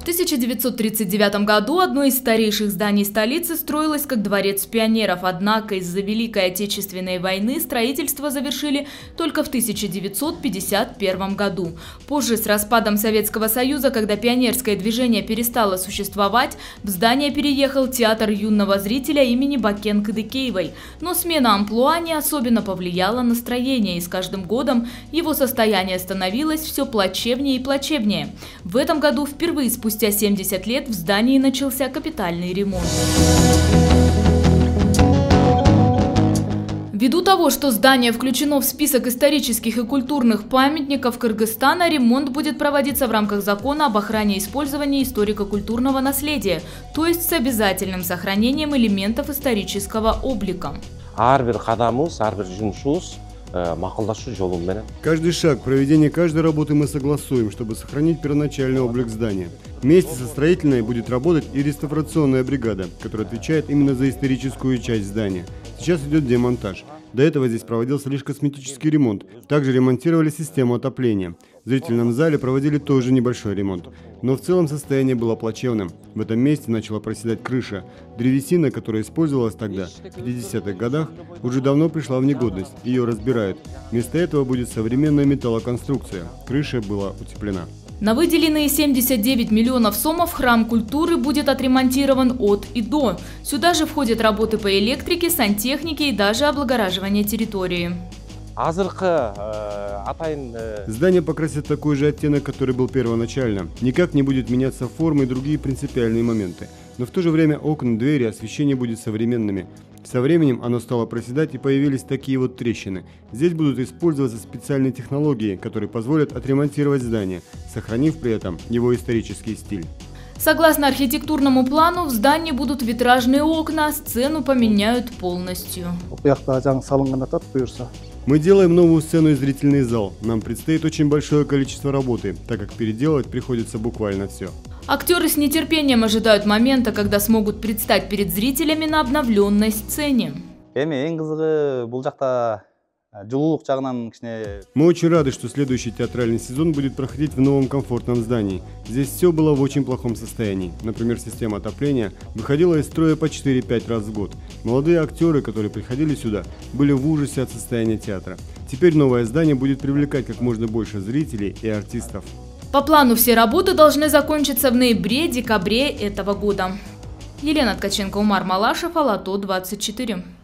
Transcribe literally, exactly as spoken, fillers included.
В тысяча девятьсот тридцать девятом году одно из старейших зданий столицы строилось как дворец пионеров, однако из-за Великой Отечественной войны строительство завершили только в тысяча девятьсот пятьдесят первом году. Позже, с распадом Советского Союза, когда пионерское движение перестало существовать, в здание переехал театр юного зрителя имени Бакен Кадыкеевой. Но смена амплуа не особенно повлияла на строение, и с каждым годом его состояние становилось все плачевнее и плачевнее. В этом году впервые спустя Спустя семьдесят лет в здании начался капитальный ремонт. Ввиду того, что здание включено в список исторических и культурных памятников Кыргызстана, ремонт будет проводиться в рамках закона об охране и использовании историко-культурного наследия, то есть с обязательным сохранением элементов исторического облика. Каждый шаг проведения каждой работы мы согласуем, чтобы сохранить первоначальный облик здания. Вместе со строительной будет работать и реставрационная бригада, которая отвечает именно за историческую часть здания. Сейчас идет демонтаж. До этого здесь проводился лишь косметический ремонт. Также ремонтировали систему отопления. В зрительном зале проводили тоже небольшой ремонт. Но в целом состояние было плачевным. В этом месте начала проседать крыша. Древесина, которая использовалась тогда, в пятидесятых годах, уже давно пришла в негодность. Ее разбирают. Вместо этого будет современная металлоконструкция. Крыша была утеплена. На выделенные семьдесят девять миллионов сомов храм культуры будет отремонтирован от и до. Сюда же входят работы по электрике, сантехнике и даже облагораживание территории. Здание покрасит такой же оттенок, который был первоначально. Никак не будет меняться формы и другие принципиальные моменты. Но в то же время окна, двери, освещение будет современными. Со временем оно стало проседать и появились такие вот трещины. Здесь будут использоваться специальные технологии, которые позволят отремонтировать здание, сохранив при этом его исторический стиль. Согласно архитектурному плану, в здании будут витражные окна, сцену поменяют полностью. Мы делаем новую сцену и зрительный зал. Нам предстоит очень большое количество работы, так как переделывать приходится буквально все. Актеры с нетерпением ожидают момента, когда смогут предстать перед зрителями на обновленной сцене. Мы очень рады, что следующий театральный сезон будет проходить в новом комфортном здании. Здесь все было в очень плохом состоянии. Например, система отопления выходила из строя по четыре-пять раз в год. Молодые актеры, которые приходили сюда, были в ужасе от состояния театра. Теперь новое здание будет привлекать как можно больше зрителей и артистов. По плану все работы должны закончиться в ноябре-декабре этого года. Елена Ткаченко, Умар Малашев, Ала То двадцать четыре.